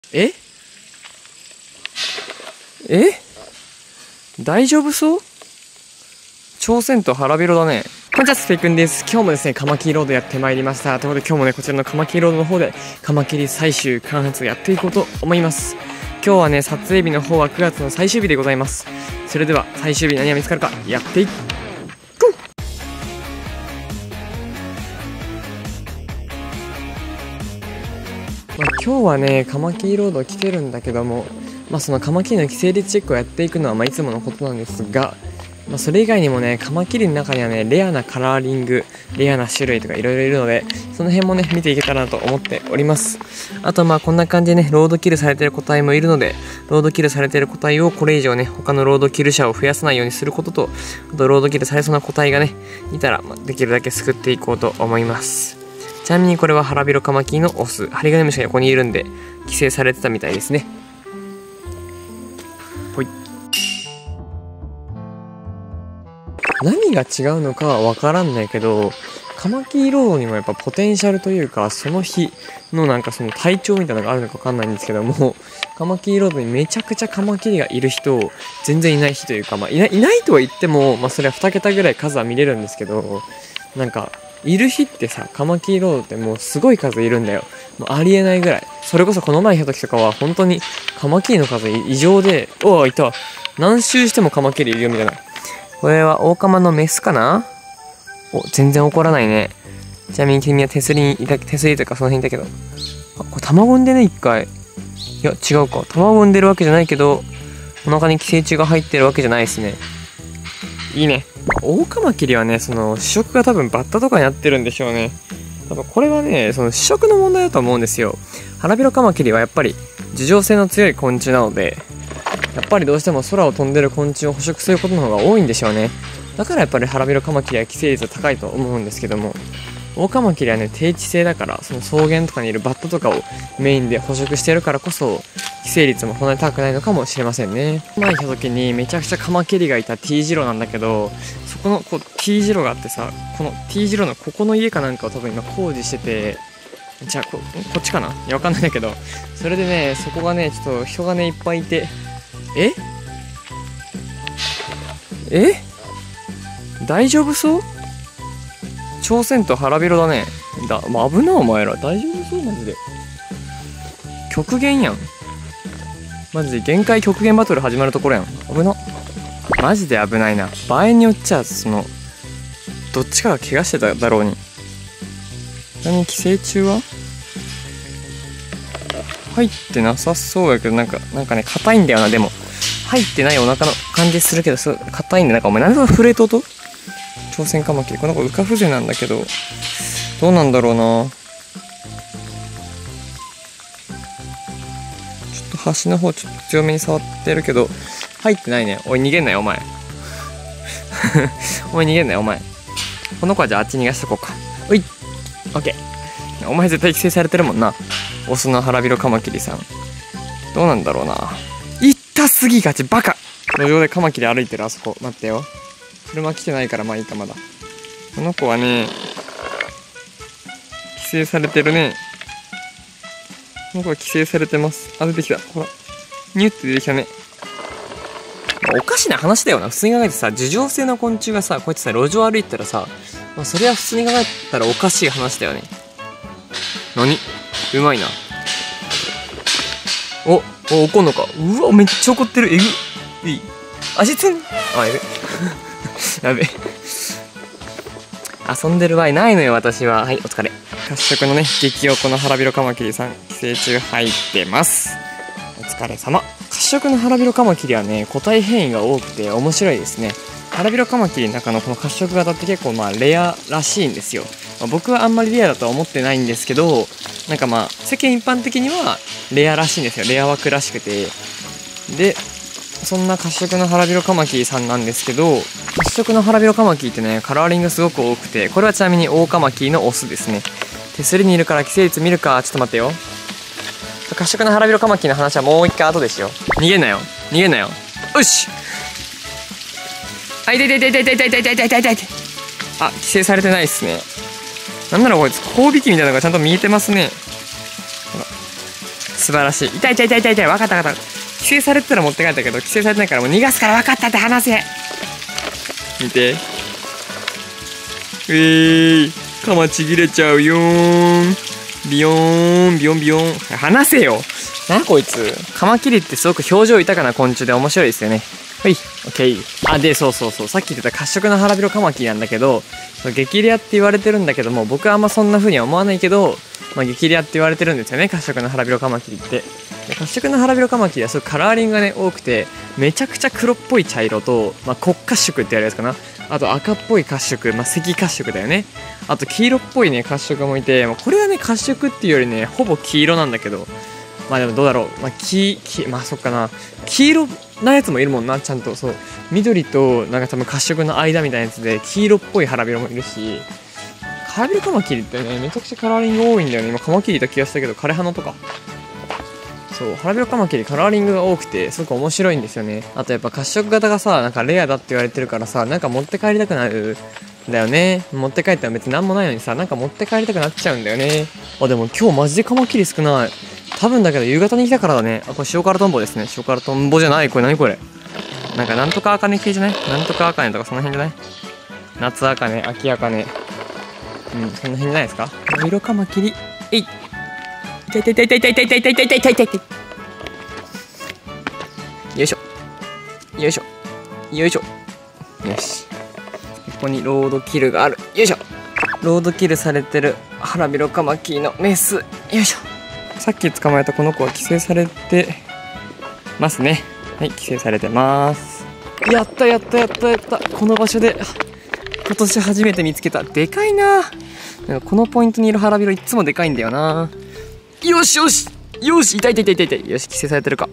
え大丈夫そう？朝鮮と腹広だね。こんにちは、スペイくんです。今日もですね、カマキリロードやってまいりました。ということで今日もね、こちらのカマキリロードの方でカマキリ最終観察をやっていこうと思います。今日はね、撮影日の方は9月の最終日でございます。それでは最終日何が見つかるかやっていこう。今日はね、カマキリロード来てるんだけども、そのカマキリの寄生率チェックをやっていくのはいつものことなんですが、それ以外にもね、カマキリの中にはね、レアなカラーリング、レアな種類とかいろいろいるので、その辺もね、見ていけたらなと思っております。あとこんな感じでね、ロードキルされてる個体もいるので、ロードキルされてる個体をこれ以上ね、他のロードキル者を増やさないようにすることと、あとロードキルされそうな個体がね、いたら、できるだけ救っていこうと思います。ちなみにこれは腹広カマキリのオス、ハリガネムシが横にいるんで、寄生されてたみたいですね。ほい。何が違うのかは分からんないけど、カマキリロードにもやっぱポテンシャルというか、その日のその体調みたいなのがあるのか分かんないんですけども、カマキリロードにめちゃくちゃカマキリがいる人、全然いない日というか、いないとは言っても、それは2桁ぐらい数は見れるんですけど、いる日ってさ、カマキリロードってもうすごい数いるんだよ。もうありえないぐらい。それこそこの前来た時とかは本当にカマキリの数異常で、いた。何周してもカマキリいるよみたいな。これはオオカマのメスかな？全然怒らないね。ちなみに君は手すりというかその辺いたけど。これ卵産んでね、一回。いや、違うか。卵産んでるわけじゃないけど、お腹に寄生虫が入ってるわけじゃないですね。いいね。オオカマキリはね、その主食が多分バッタとかになってるんでしょうね。多分これはね、その主食の問題だと思うんですよ。腹広カマキリはやっぱり樹状性の強い昆虫なので、やっぱりどうしても空を飛んでる昆虫を捕食することの方が多いんでしょうね。だからやっぱり腹広カマキリは寄生率は高いと思うんですけども、オオカマキリはね、低地性だから、その草原とかにいるバッタとかをメインで捕食してるからこそ、寄生率もそんなに高くないのかもしれませんね。前来た時にめちゃくちゃカマキリがいた T 字路なんだけど、そこのT 字路があってさ、この T 字路のここの家かなんかを多分今工事してて、じゃあこっちかな、いやわかんないんだけど、それでね、そこがね、ちょっと人がねいっぱいいて、大丈夫そう？朝鮮と腹広だね。危なお前ら。大丈夫そうマジで。極限やん。マジで限界極限バトル始まるところやん。危な。マジで危ないな。場合によっちゃどっちかが怪我してただろうに。ちなみに寄生虫は入ってなさそうやけど、なんかね、硬いんだよな。でも入ってないお腹の感じするけど、硬いんで、お前何で震えとと朝鮮カマキリ。この子ウカフゼなんだけど、どうなんだろうな。ちょっと端の方ちょっと強めに触ってるけど入ってないね。おい逃げんなよお前お前逃げんなよお前。この子はじゃああっち逃がしとこうか。おいオッケー。お前絶対寄生されてるもんな、オスの腹広カマキリさん。どうなんだろうな。痛すぎがちバカ。路上でカマキリ歩いてる。あそこ待ってよ、車来てないからいいか。まだこの子はね寄生されてるね。この子は寄生されてます。出てきた。ほらニュって出てきたね。おかしな話だよな。普通に考えてさ、樹状性の昆虫がさ、こうやってさ路上歩いてたらさ、それは普通に考えたらおかしい話だよね。何うまいな。怒んのか。うわめっちゃ怒ってる。えぐいい足つん。やべやべ遊んでる場合ないのよ私は。はい、お疲れ。褐色のね激横の腹広カマキリさん、寄生虫入ってます。お疲れ様。褐色の腹広カマキリはね個体変異が多くて面白いですね。腹広カマキリの中のこの褐色型って結構レアらしいんですよ。僕はあんまりレアだとは思ってないんですけど、世間一般的にはレアらしいんですよ。レア枠らしくて。でそんな褐色の腹広カマキリさんなんですけど、褐色の腹広カマキリってねカラーリングすごく多くて、これはちなみにオオカマキリのオスですね。手すりにいるから寄生率見るか。ちょっと待ってよ。褐色の腹広カマキリの話はもう一回後でしよう。逃げんなよよし。痛い。寄生されてないっすね。なんならこいつ交尾器みたいなのがちゃんと見えてますね。ほら素晴らしい。痛い痛い痛い痛い痛い。分かった分かった。規制されてたら持って帰ったけど、規制されてないからもう逃がすから分かったって話せ。見て。カマちぎれちゃうよーん。ビヨーン、ビヨンビヨン。離せよ。なこいつ。カマキリってすごく表情豊かな昆虫で面白いですよね。はい、オッケー。あ、で、そうそうそう。さっき言ってた褐色の腹びろカマキリなんだけど、激レアって言われてるんだけども、僕はあんまそんな風には思わないけど、激レアって言われてるんですよね、褐色の腹びろカマキリって。褐色の腹びろカマキリはそういうカラーリングがね、多くて、めちゃくちゃ黒っぽい茶色と、黒褐色ってやるやつかな。あと赤っぽい褐色、赤褐色だよね。あと黄色っぽいね、褐色もいて、これはね、褐色っていうよりね、ほぼ黄色なんだけど、でもどうだろう。そっかな。黄色なやつもいるもんな、ちゃんと。そう。緑と、なんか多分褐色の間みたいなやつで、黄色っぽい腹びろもいるし、腹びろカマキリってね、めちゃくちゃカラーリング多いんだよね。今、カマキリいた気がしたけど、枯れ花とか。そう、腹びろカマキリカラーリングが多くて、すごく面白いんですよね。あとやっぱ褐色型がさ、なんかレアだって言われてるからさ、なんか持って帰りたくなるんだよね。持って帰ったら別になんもないのにさ、なんか持って帰りたくなっちゃうんだよね。でも今日マジでカマキリ少ない。多分だけど夕方に来たからだね。これ塩辛トンボですね。塩辛トンボじゃない。これ何これ。なんとか茜系じゃない？なんとか茜とかその辺じゃない？夏茜、秋茜。その辺じゃないですか？色カマキリ。えい。痛い痛い痛い痛い痛い痛い痛い痛い痛い痛い痛い痛い。よいしょ。よいしょ。よいしょ。よし。ここにロードキルがある。よいしょ。ロードキルされてる腹びろカマキリのメス。よいしょ。さっき捕まえたこの子は規制されてますね。はい、規制されてます。やったやったやったやった。この場所で今年初めて見つけた。でかいな。このポイントにいる腹びろいつもでかいんだよな。よしよしよし。痛い痛い痛い痛い。よし、規制されてるか。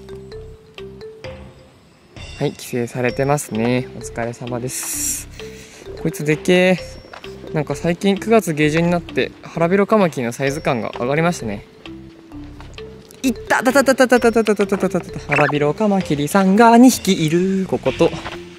はい、規制されてますね。お疲れ様です。こいつでけえ。なんか最近9月下旬になって腹びろカマキリのサイズ感が上がりましたね。いったたたたたたたたたたたたたた。腹びろカマキリさんが2匹いる。ここと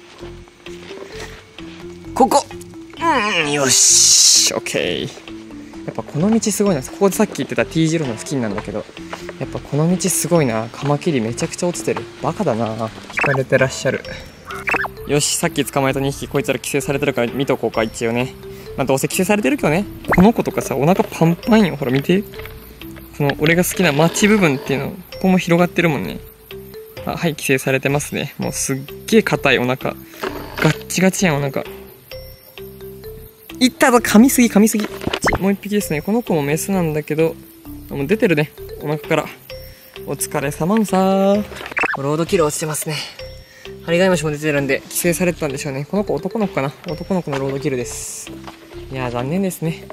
ここ。よし、オッケー。やっぱこの道すごいな。ここでさっき言ってた T 字路の付近なんだけど、やっぱこの道すごいな。カマキリめちゃくちゃ落ちてる。バカだな。引かれてらっしゃる。よし、さっき捕まえた2匹、こいつら規制されてるから見とこうか、一応ね。どうせ規制されてるけどね。この子とかさ、お腹パンパンよ。ほら見て。この俺が好きなマッチ部分っていうの、ここも広がってるもんね。はい、規制されてますね。もうすっげえ硬いお腹。ガッチガチやん、お腹。いったぞ、噛みすぎ。もう一匹ですね。この子もメスなんだけど、もう出てるね。お腹から。お疲れ様んさー。ロードキル落ちてますね。ハリガイムシも出てるんで、規制されてたんでしょうね。この子男の子かな。男の子のロードキルです。いやー、残念ですね。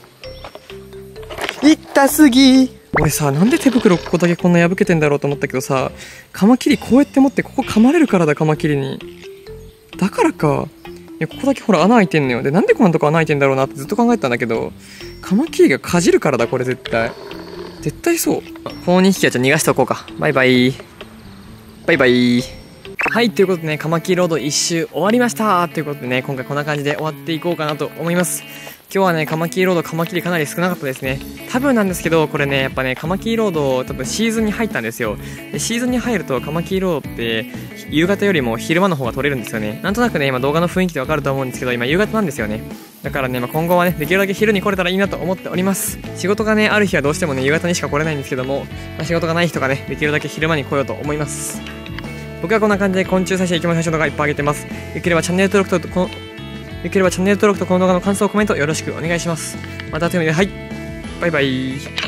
痛すぎ。俺さ、なんで手袋ここだけこんな破けてんだろうと思ったけどさ、カマキリこうやって持ってここ噛まれるからだ、カマキリに。だからか。いや、ここだけほら穴開いてんのよ。で、なんでこんなとこ穴開いてんだろうなってずっと考えてたんだけど、カマキリがかじるからだ、これ絶対。絶対そう。この2匹はじゃあ逃がしておこうか。バイバイ。バイバイ。はい、ということでね、カマキリロード1周終わりましたということでね、今回こんな感じで終わっていこうかなと思います。今日はね、カマキリロード、カマキリかなり少なかったですね。多分なんですけど、これね、やっぱね、カマキリロード、多分シーズンに入ったんですよ。で、シーズンに入るとカマキリロードって、夕方よりも昼間の方が撮れるんですよね。なんとなくね、今動画の雰囲気でわかると思うんですけど、今夕方なんですよね。だからね、今後はね、できるだけ昼に来れたらいいなと思っております。仕事がね、ある日はどうしてもね、夕方にしか来れないんですけども、仕事がない人がね、できるだけ昼間に来ようと思います。僕はこんな感じで昆虫採集、生き物採集動画いっぱい上げてます。よければチャンネル登録とこの動画の感想、コメントよろしくお願いします。またというので、はい、バイバイ。